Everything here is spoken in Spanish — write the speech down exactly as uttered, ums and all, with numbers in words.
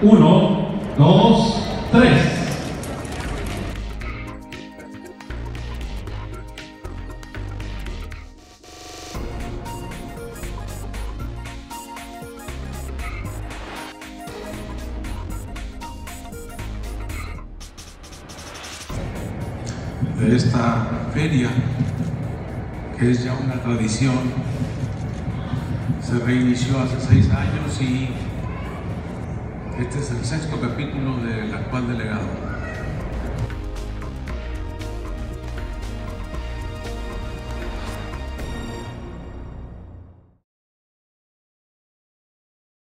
Uno, dos, tres. De esta feria, que es ya una tradición, se reinició hace seis años y este es el sexto capítulo del actual delegado.